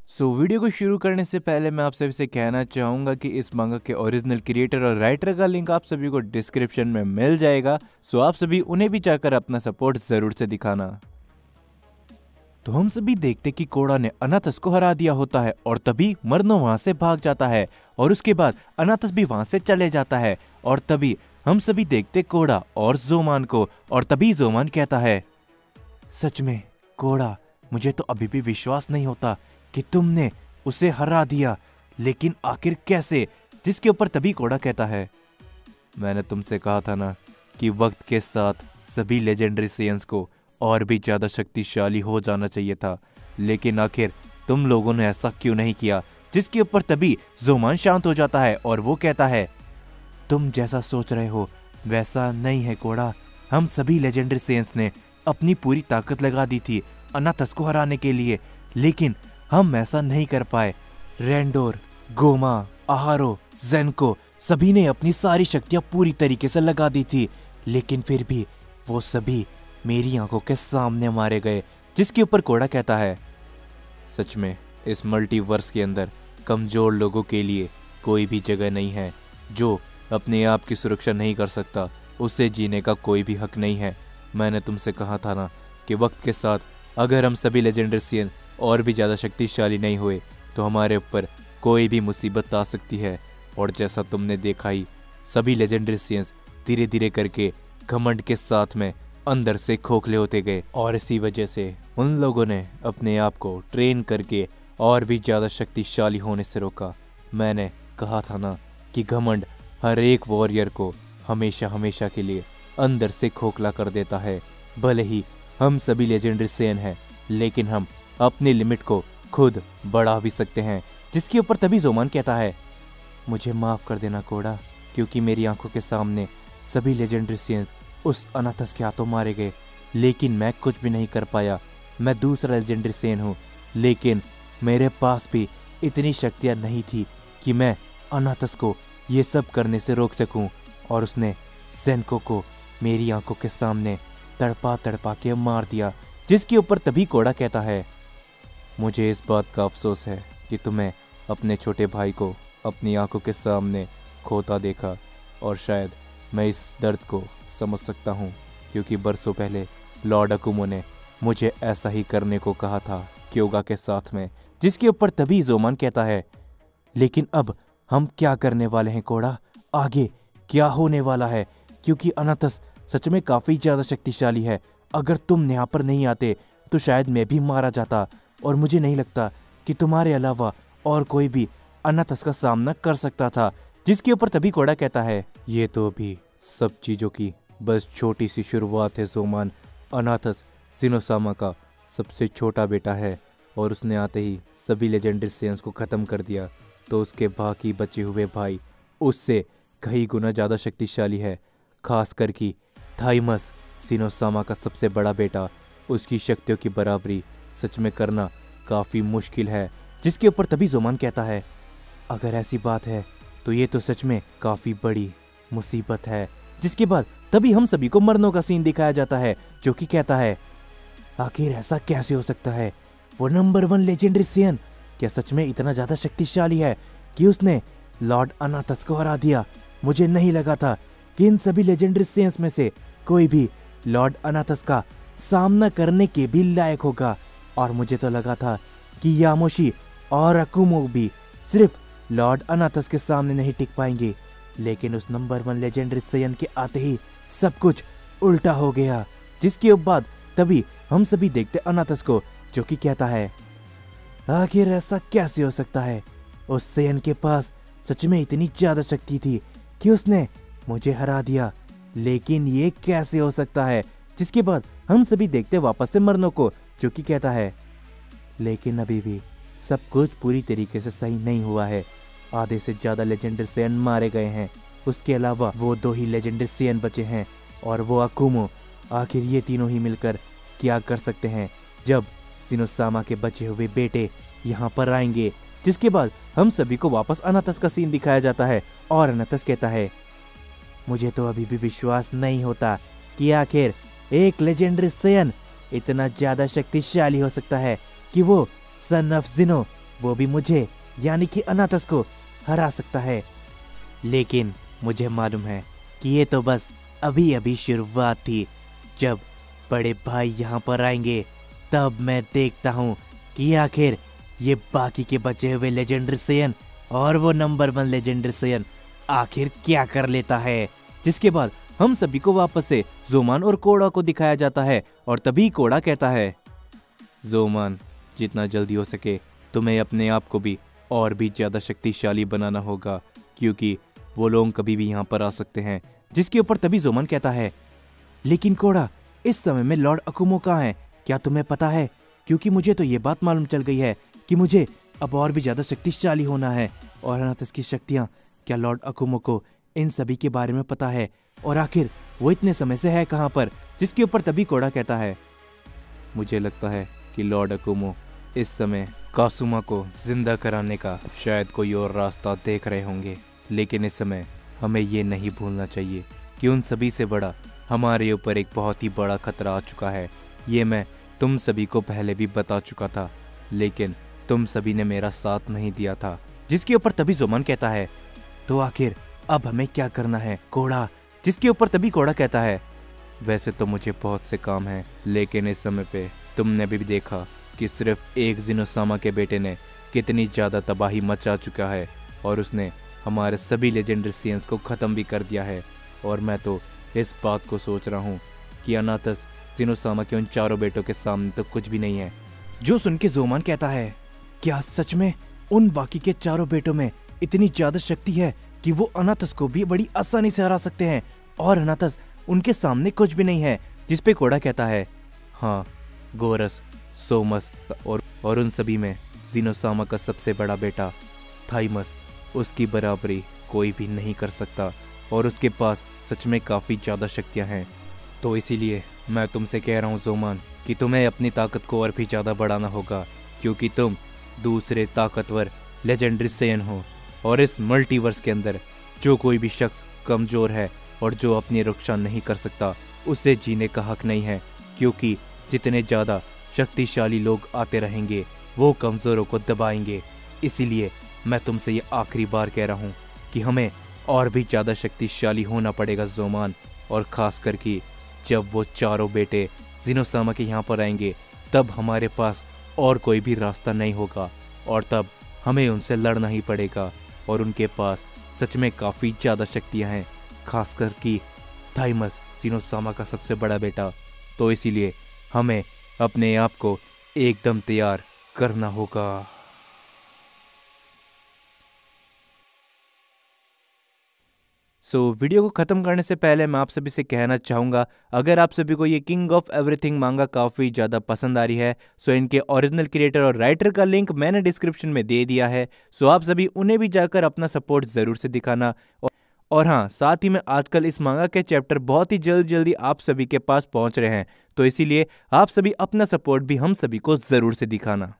Video को शुरू करने से पहले मैं आप सभी से कहना चाहूँगा कि इस मंगा के ओरिजिनल क्रिएटर और राइटर का लिंक आप सभी को डिस्क्रिप्शन में मिल जाएगा। आप सभी उन्हें भी जाकर अपना सपोर्ट ज़रूर से दिखाना। तो हम सभी देखते कि कोड़ा ने अनाथस को हरा दिया होता है और तभी मरनो वहां से भाग जाता है और उसके बाद अनाथस भी वहां से चले जाता है और तभी हम सभी देखते कोड़ा और जोमान को और तभी जोमान कहता है, सच में कोड़ा, मुझे तो अभी भी विश्वास नहीं होता कि तुमने उसे हरा दिया, लेकिन आखिर कैसे? जिसके ऊपर तभी कोड़ा कहता है, मैंने तुमसे कहा था ना कि वक्त के साथ सभी लेजेंडरी सेयंस को और भी ज्यादा शक्तिशाली हो जाना चाहिए था, लेकिन आखिर तुम लोगों ने ऐसा क्यों नहीं किया? जिसके ऊपर तभी जोमान शांत हो जाता है और वो कहता है, तुम जैसा सोच रहे हो वैसा नहीं है कोड़ा। हम सभी लेजेंडरी सेयंस ने अपनी पूरी ताकत लगा दी थी अनाथस को हराने के लिए, लेकिन हम ऐसा नहीं कर पाए। रेंडोर, गोमा, आहारो, जेनको सभी ने अपनी सारी शक्तियां पूरी तरीके से लगा दी थी, लेकिन फिर भी वो सभी मेरी आंखों के सामने मारे गए। जिसके ऊपर कोड़ा कहता है, सच में इस मल्टीवर्स के अंदर कमजोर लोगों के लिए कोई भी जगह नहीं है। जो अपने आप की सुरक्षा नहीं कर सकता उसे जीने का कोई भी हक नहीं है। मैंने तुमसे कहा था ना कि वक्त के साथ अगर हम सभी लेजेंडरी सेयन और भी ज़्यादा शक्तिशाली नहीं हुए तो हमारे ऊपर कोई भी मुसीबत आ सकती है। और जैसा तुमने देखा ही, सभी लेजेंडरी सेयंस धीरे धीरे करके घमंड के साथ में अंदर से खोखले होते गए और इसी वजह से उन लोगों ने अपने आप को ट्रेन करके और भी ज़्यादा शक्तिशाली होने से रोका। मैंने कहा था ना कि घमंड हर एक वॉरियर को हमेशा हमेशा के लिए अंदर से खोखला कर देता है। भले ही हम सभी लेजेंडरी सेयन हैं, लेकिन हम अपनी लिमिट को खुद बढ़ा भी सकते हैं। जिसके ऊपर तभी जोमान कहता है, मुझे माफ़ कर देना कोड़ा, क्योंकि मेरी आंखों के सामने सभी लेजेंडरी सेयंस उस अनाथस के हाथों मारे गए, लेकिन मैं कुछ भी नहीं कर पाया। मैं दूसरा लेजेंडरी सेयन हूँ, लेकिन मेरे पास भी इतनी शक्तियाँ नहीं थी कि मैं अनाथस को ये सब करने से रोक सकूं। और उसने जेनको को मेरी आंखों के सामने तड़पा तड़पा के मार दिया। जिसके ऊपर तभी कोड़ा कहता है, मुझे इस बात का अफसोस है कि तुम्हें अपने छोटे भाई को अपनी आंखों के सामने खोता देखा, और शायद मैं इस दर्द को समझ सकता हूँ, क्योंकि बरसों पहले लॉर्ड अकुमो ने मुझे ऐसा ही करने को कहा था क्योगा के साथ में। जिसके ऊपर तभी जोमान कहता है, लेकिन अब हम क्या करने वाले हैं कोड़ा? आगे क्या होने वाला है? क्योंकि अनाथस सच में काफ़ी ज़्यादा शक्तिशाली है। अगर तुम यहाँ पर नहीं आते तो शायद मैं भी मारा जाता, और मुझे नहीं लगता कि तुम्हारे अलावा और कोई भी अनाथस का सामना कर सकता था। जिसके ऊपर तभी कोड़ा कहता है, ये तो अभी सब चीज़ों की बस छोटी सी शुरुआत है जोमान। अनाथस जिनोसामा का सबसे छोटा बेटा है और उसने आते ही सभी लेजेंडरी सेयंस को ख़त्म कर दिया, तो उसके बाकी बचे हुए भाई उससे कई गुना ज़्यादा शक्तिशाली है। खास कर कि थाइमस, जिनोसामा का सबसे बड़ा बेटा, उसकी शक्तियों की बराबरी सच में करना काफ़ी मुश्किल है। जिसके ऊपर तभी जोमान कहता है, अगर ऐसी बात है तो ये तो सच में काफ़ी बड़ी मुसीबत है। जिसके बाद तभी हम सभी को मरनों का सीन दिखाया जाता है, जो कि कहता है, आखिर ऐसा कैसे हो सकता है? वो नंबर 1 लेजेंडरी सेयन क्या सच में इतना ज़्यादा शक्तिशाली है कि उसने लॉर्ड अनाथस को हरा दिया? मुझे नहीं लगा था कि इन सभी लेजेंडरी सेयंस में से कोई भी लॉर्ड अनाथस का सामना करने के भी लायक होगा, और मुझे तो लगा था कि यामोशी और अकुमो भी सिर्फ लॉर्ड अनाथस के सामने नहीं टिक पाएंगे। लेकिन उस नंबर 1 लेजेंडरी सेयन के आते ही सब कुछ उल्टा हो गया। जिसके बाद तभी हम सभी देखते अनाथस को, जो कि कहता है, आखिर ऐसा कैसे हो सकता है? उस सेयन के पास सच में इतनी ज्यादा शक्ति थी कि उसने मुझे हरा दिया, लेकिन ये कैसे हो सकता है? जिसके बाद हम सभी देखते वापस से मरनो को, जो कि कहता है, लेकिन अभी भी सब कुछ पूरी तरीके से सही नहीं हुआ है। आधे से ज्यादा लेजेंडरी सेयन मारे गए हैं, उसके अलावा वो 2 ही लेजेंडरी सेयन बचे हैं, और वो अकुमो। आखिर ये तीनों ही मिलकर क्या कर सकते हैं जब जिनोसामा के बचे हुए बेटे यहाँ पर आएंगे? जिसके बाद हम सभी को वापस अनाथस का सीन दिखाया जाता है, और अनाथस कहता है, मुझे तो अभी भी विश्वास नहीं होता कि आखिर एक लेजेंडरी सेयन इतना ज्यादा शक्तिशाली हो सकता है कि वो सन ऑफ जिनो वो भी मुझे यानी कि अनाथस को हरा सकता है। लेकिन मुझे मालूम है कि ये तो बस अभी अभी शुरुआत थी। जब बड़े भाई यहाँ पर आएंगे तब मैं देखता हूँ कि आखिर ये बाकी के बचे हुए लेजेंडरी सेयन और वो नंबर 1 लेजेंडरी सेयन आखिर क्या कर लेता है। जिसके बाद हम सभी को वापस से जोमान और कोड़ा को दिखाया जाता है और तभी कोड़ा कहता है, जोमान, जितना जल्दी हो सके तुम्हें अपने आप को भी और भी ज़्यादा शक्तिशाली बनाना होगा, क्योंकि वो लोग कभी भी यहाँ पर आ सकते हैं। जिसके ऊपर तभी जोमान कहता है, लेकिन कोड़ा, इस समय में लॉर्ड अकुमो कहाँ है, क्या तुम्हें पता है? क्योंकि मुझे तो ये बात मालूम चल गई है कि मुझे अब और भी ज़्यादा शक्तिशाली होना है। और अनाथस की शक्तियाँ, क्या लॉर्ड अकुमो को इन सभी के बारे में पता है? और आखिर वो इतने समय से है कहाँ पर? जिसके ऊपर तभी कोड़ा कहता है, मुझे लगता है कि लॉर्ड अकुमो इस समय कासुमा को जिंदा कराने का शायद कोई और रास्ता देख रहे होंगे। लेकिन इस समय हमें ये नहीं भूलना चाहिए कि उन सभी से बड़ा हमारे ऊपर एक बहुत ही बड़ा खतरा आ चुका है। ये मैं तुम सभी को पहले भी बता चुका था, लेकिन तुम सभी ने मेरा साथ नहीं दिया था। जिसके ऊपर तभी जोमान कहता है, तो आखिर अब हमें क्या करना है कोड़ा? जिसके ऊपर तभी कोड़ा कहता है, वैसे तो मुझे बहुत से काम हैं, लेकिन इस समय पे तुमने भी देखा कि सिर्फ एक जिनोसामा के बेटे ने कितनी ज़्यादा तबाही मचा चुका है और उसने हमारे सभी लेजेंडरी सेयन्स को ख़त्म भी कर दिया है। और मैं तो इस बात को सोच रहा हूँ कि अनाथस जिनोसामा के उन चारों बेटों के सामने तो कुछ भी नहीं है। जो सुन के जोमान कहता है, क्या सच में उन बाकी के चारों बेटों में इतनी ज़्यादा शक्ति है कि वो अनाथस को भी बड़ी आसानी से हरा सकते हैं और अनाथस उनके सामने कुछ भी नहीं है? जिस पे कोड़ा कहता है, हाँ, गोरस, सोमस और उन सभी में जिनोसामा का सबसे बड़ा बेटा थाइमस, उसकी बराबरी कोई भी नहीं कर सकता और उसके पास सच में काफ़ी ज़्यादा शक्तियाँ हैं। तो इसीलिए मैं तुमसे कह रहा हूँ जोमान कि तुम्हें अपनी ताकत को और भी ज़्यादा बढ़ाना होगा, क्योंकि तुम दूसरे ताकतवर लेजेंडरी सेयन हो और इस मल्टीवर्स के अंदर जो कोई भी शख्स कमज़ोर है और जो अपनी रक्षा नहीं कर सकता, उसे जीने का हक नहीं है। क्योंकि जितने ज़्यादा शक्तिशाली लोग आते रहेंगे वो कमज़ोरों को दबाएंगे। इसीलिए मैं तुमसे ये आखिरी बार कह रहा हूँ कि हमें और भी ज़्यादा शक्तिशाली होना पड़ेगा जोमान। और ख़ास करके जब वो चारों बेटे जिनोसामा के यहाँ पर आएंगे तब हमारे पास और कोई भी रास्ता नहीं होगा और तब हमें उनसे लड़ना ही पड़ेगा। और उनके पास सच में काफ़ी ज़्यादा शक्तियाँ हैं, खास करके थाइमस, जिनोसामा का सबसे बड़ा बेटा। तो इसीलिए हमें अपने आप को एकदम तैयार करना होगा। वीडियो को ख़त्म करने से पहले मैं आप सभी से कहना चाहूँगा, अगर आप सभी को ये किंग ऑफ एवरीथिंग मांगा काफ़ी ज़्यादा पसंद आ रही है, इनके ओरिजिनल क्रिएटर और राइटर का लिंक मैंने डिस्क्रिप्शन में दे दिया है। आप सभी उन्हें भी जाकर अपना सपोर्ट ज़रूर से दिखाना। और हाँ, साथ ही में आजकल इस मांगा के चैप्टर बहुत ही जल्दी आप सभी के पास पहुँच रहे हैं, तो इसीलिए आप सभी अपना सपोर्ट भी हम सभी को ज़रूर से दिखाना।